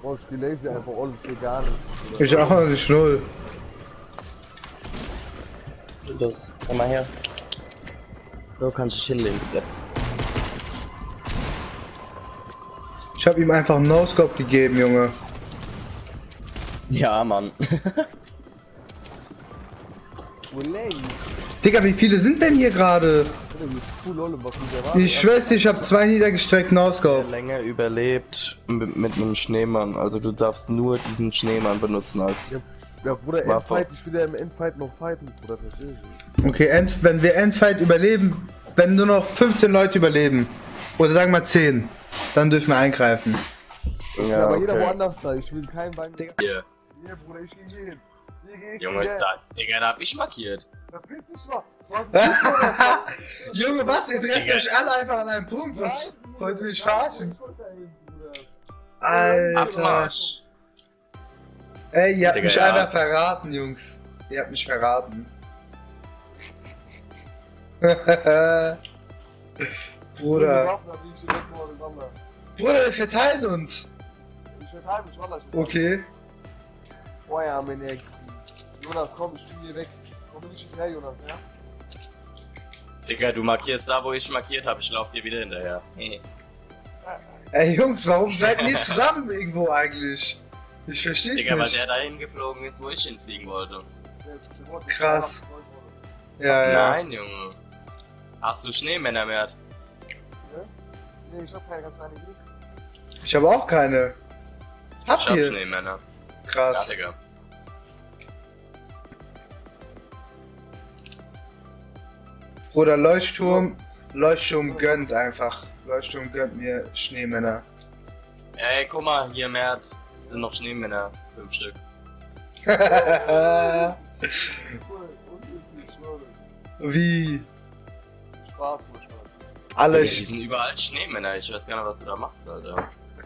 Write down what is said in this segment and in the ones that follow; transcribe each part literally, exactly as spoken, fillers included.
Oh, ich lazy einfach alles hier gar nicht. Ich auch nicht null. Los, komm mal her. So kannst du dich hinlegen, bitte. Ich hab ihm einfach einen No-Scope gegeben, Junge. Ja, Mann. Digga, wie viele sind denn hier gerade? Ich schwör's dir, ich hab zwei niedergestreckt No-Scope. Länger überlebt mit, mit einem Schneemann. Also du darfst nur diesen Schneemann benutzen als... Ja, ja Bruder, Endfight, ich will ja im Endfight noch fighten, Bruder, verstehst du? Okay, End, wenn wir Endfight überleben, wenn nur noch fünfzehn Leute überleben, oder sagen wir zehn, dann dürfen wir eingreifen. Ja, Ja, aber okay. jeder woanders da, ich will keinen Bein. Hier. Hier, Bruder, ich geh hier hin. Hier geh ich Junge, hin. da, Digga, da hab ich markiert. Verpiss dich mal. Du hast Junge, was? Ihr trefft Digga. euch alle einfach an einem Punkt. Was? Wollt ihr mich verarschen? Bruder. Alter. Abmarsch. Ey, ihr habt Digga, mich ja. einfach verraten, Jungs. Ihr habt mich verraten. Bruder. Bruder, wir verteilen uns. Ich verteile mich, Wallah. Okay. Oh ja, mein Ex. Jonas, komm, ich bin hier weg. Komm nicht hinterher, Jonas, ja? Digga, du markierst da, wo ich markiert habe. Ich lauf dir wieder hinterher. Ey, Jungs, warum seid ihr zusammen irgendwo eigentlich? Ich versteh's Digga, weil nicht. der dahin geflogen ist, wo ich hinfliegen wollte. Krass. Ja, ja. Nein, Junge. Hast du Schneemänner mehr? Nee, ich hab keine ganz kleine Glück. Ich habe auch keine. Habt Ich hab ihr? Schneemänner. Ja, Krass. Digga. Bruder, Leuchtturm. Leuchtturm gönnt einfach. Leuchtturm gönnt mir Schneemänner. Ey, guck mal, hier Mert. Es sind noch Schneemänner. Fünf Stück. Cool, unüblich, schwöre. Wie? Spaß, Bruder, Spaß. Alle. Digga, die sind überall Schneemänner. Ich weiß gar nicht, was du da machst, Alter.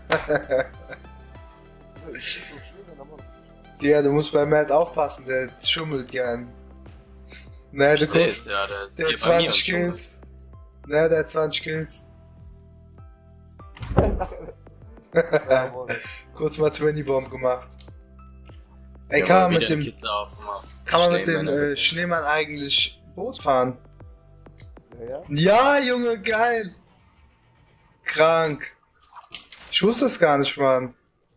Ich bin so schön, aber Digga, du musst bei Matt aufpassen, der schummelt gern. Ne, Ich du seh's, guckst, ja, der ist der hier hat bei mir zwanzig und schon. Kills. Ne, der hat zwanzig Kills. ja, Mann. Kurz mal zwanzig Bomb gemacht. Ey, Ja, kann mal man mit wieder dem, Kiste aufgemacht. kann man mit dem Schneemänner. äh, Schneemann eigentlich Boot fahren? Ja, ja. Ja, Junge, geil! Krank. Ich wusste es gar nicht, Mann.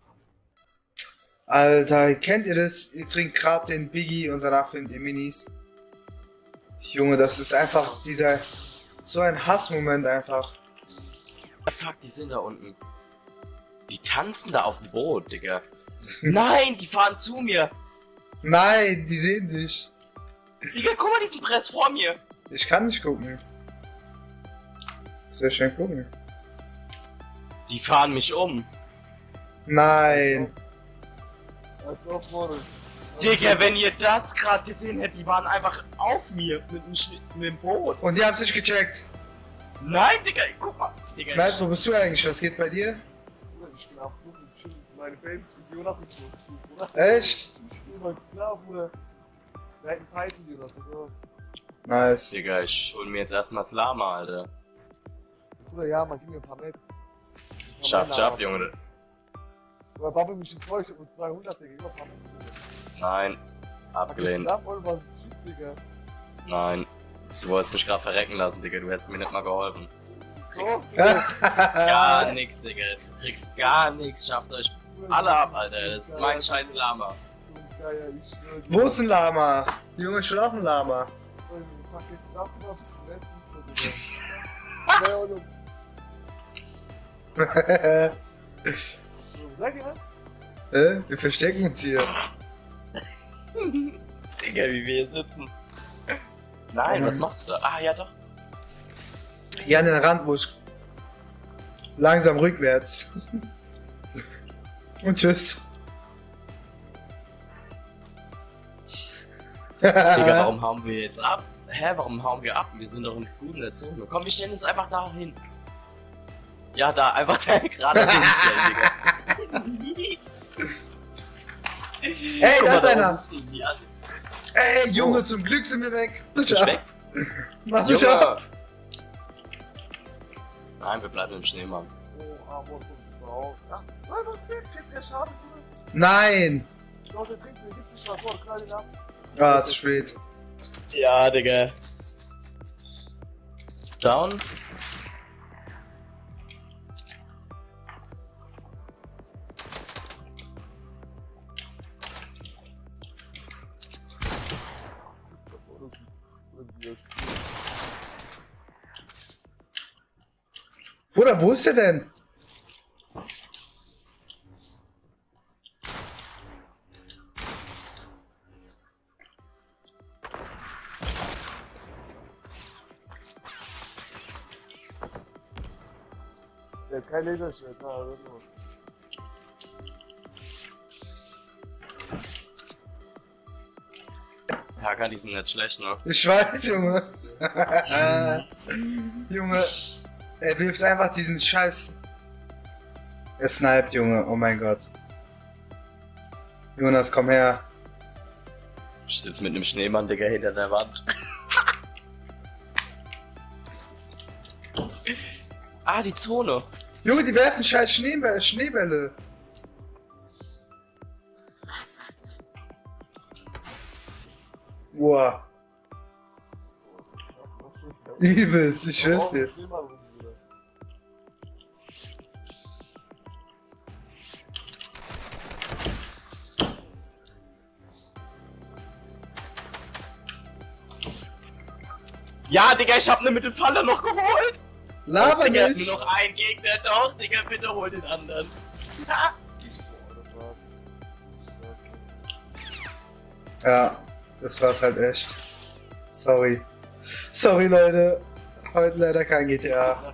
Alter, kennt ihr das? Ihr trinkt gerade den Biggie und danach findet ihr Minis. Junge, das ist einfach dieser... So ein Hassmoment einfach. Fuck, die sind da unten. Die tanzen da auf dem Boot, Digga. Nein, die fahren zu mir. Nein, die sehen dich. Digga, guck mal, die sind press vor mir. Ich kann nicht gucken. Sehr schön gucken. Die fahren mich um. Nein. Als ob, Mann. Digga, wenn ihr das gerade gesehen hättet, die waren einfach auf mir mit dem, Schnitt, mit dem Boot. Und ihr habt sich gecheckt. Nein, Digga, guck mal. Digga, Matt, ich, wo bist du eigentlich? Was geht bei dir? Ich bin auf Flug und chill meine Base mit Jonas und so, Bruder. Echt? Ich steh mal klar, Bruder. Wir hätten Python, Jonas, also. Nice. Digga, ich hol mir jetzt erstmal das Lama, Alter. Bruder, ja, man, gib mir ein paar Netz. Schaff, schaff, Junge. Oder babbel mich nicht voll, ich hab nur zweihundert, Digga, über ein paar Netz. Nein. Abgelehnt. Da voll was Typ, Digga. Nein. Du wolltest mich gerade verrecken lassen, Digga. Du hättest mir nicht mal geholfen. Du kriegst So, gar nix, Digga. Du kriegst gar nix. Schafft euch alle ab, Alter. Das ist mein scheiß Lama. Ja, ja, ich schwör dir. Wo ist ein Lama? Junge, ich will auch ein Lama. Ich pack jetzt ab und auf das Netz und so, Digga. Ja, und so, sag dir was? äh, wir verstecken uns hier. Digga, wie wir hier sitzen. Nein, was machst du da? Ah, ja doch. Hier an den Rand, wo ich langsam rückwärts. Und tschüss. Digga, warum hauen wir jetzt ab? Hä, warum hauen wir ab? Wir sind doch in guten der Zone. Komm, wir stellen uns einfach da hin. Ja, da, einfach da gerade hinstellen, Digga. Ey, Guck da mal, ist einer. oben stehen die alle. Ey, Junge, zum Glück sind wir weg. Bist du weg? Mach dich Junge. ab. Nein, wir bleiben im Schneemann. Oh, aber, Genau. Ach, nein, was geht? Jetzt ja schade, Junge. Nein! Leute, trinken, mir gibt's nicht was vor, knall ihn ab. Ah, zu spät. Ja, Digga. Ist down. Bruder, wo ist der denn? Der hat kein Laserschwert, na, also nur. Hakan, die sind nicht schlecht, ne? Ich weiß, Junge. Junge, er wirft einfach diesen Scheiß. Er sniped, Junge, oh mein Gott. Jonas, komm her. Ich sitze mit einem Schneemann, Digga, hinter der Wand. Ah, die Zone. Junge, die werfen scheiß Schneebälle. Schneebälle. Wow. Übelst, ich schwör's dir. Ja, Digga, ich hab ne mit dem Faller noch geholt. Laber Digga, nicht. nur noch ein Gegner, doch, Digga, bitte hol den anderen. Ha. Ja, das war's halt echt. Sorry. Sorry, Leute. Heute leider kein G T A.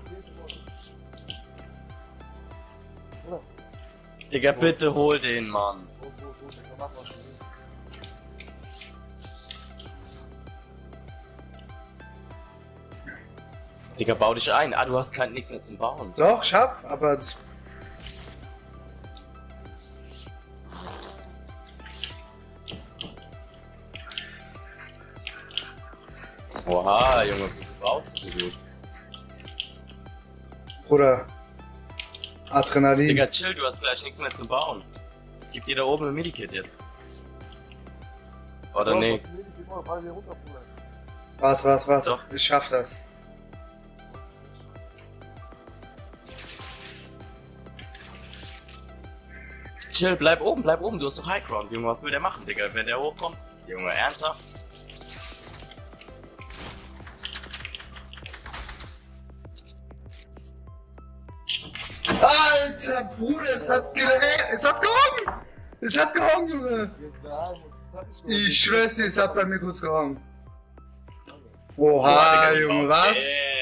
Digga, bitte hol den, Mann. Digga, bau dich ein. Ah, du hast kein nichts mehr zum Bauen. Doch, ich hab, aber das. Oha, Junge, du baust so gut. Bruder. Adrenalin. Digga, chill, du hast gleich nichts mehr zum Bauen. Gib dir da oben ein Medikit jetzt. Oder nee? Warte, warte, warte. Doch. Ich schaff das. Chill, bleib oben, bleib oben, du hast doch High Ground, Junge, was will der machen, Digga, wenn der hochkommt? Junge, ernsthaft? Alter Bruder, es hat ge- es hat gehangen! Es hat gehangen, Junge! Ich schwör's dir, es hat bei mir kurz gehangen. Oha, Junge, was?